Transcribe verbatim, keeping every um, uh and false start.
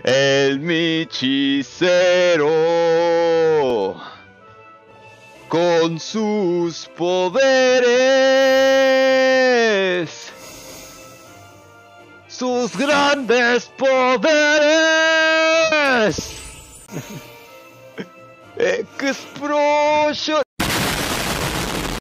El Michicero con sus poderes, sus grandes poderes. Explosion.